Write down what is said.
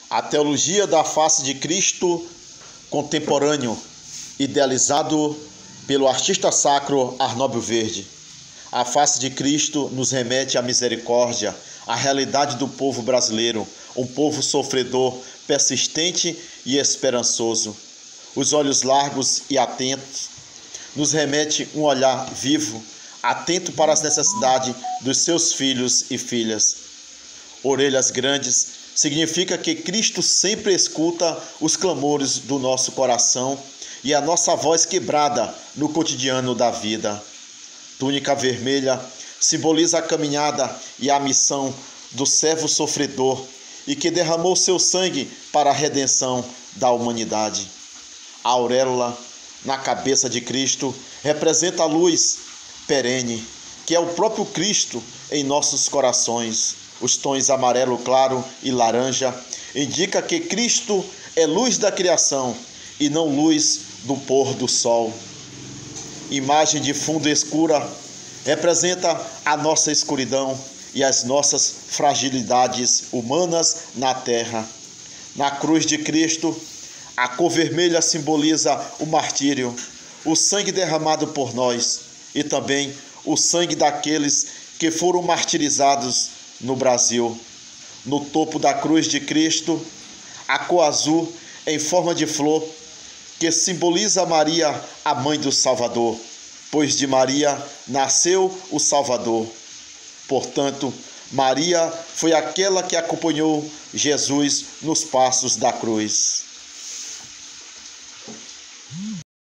A teologia da face de Cristo contemporâneo, idealizado pelo artista sacro Arnóbio Verde. A face de Cristo nos remete à misericórdia, à realidade do povo brasileiro, um povo sofredor, persistente e esperançoso. Os olhos largos e atentos nos remete um olhar vivo, atento para as necessidades dos seus filhos e filhas. Orelhas grandes significa que Cristo sempre escuta os clamores do nosso coração e a nossa voz quebrada no cotidiano da vida. Túnica vermelha simboliza a caminhada e a missão do servo sofredor e que derramou seu sangue para a redenção da humanidade. A auréola na cabeça de Cristo representa a luz perene, que é o próprio Cristo em nossos corações. Os tons amarelo claro e laranja indicam que Cristo é luz da criação e não luz do pôr do sol. Imagem de fundo escura representa a nossa escuridão e as nossas fragilidades humanas na terra. Na cruz de Cristo, a cor vermelha simboliza o martírio, o sangue derramado por nós e também o sangue daqueles que foram martirizados no Brasil. No topo da cruz de Cristo, a cor azul em forma de flor, que simboliza Maria, a mãe do Salvador, pois de Maria nasceu o Salvador. Portanto, Maria foi aquela que acompanhou Jesus nos passos da cruz.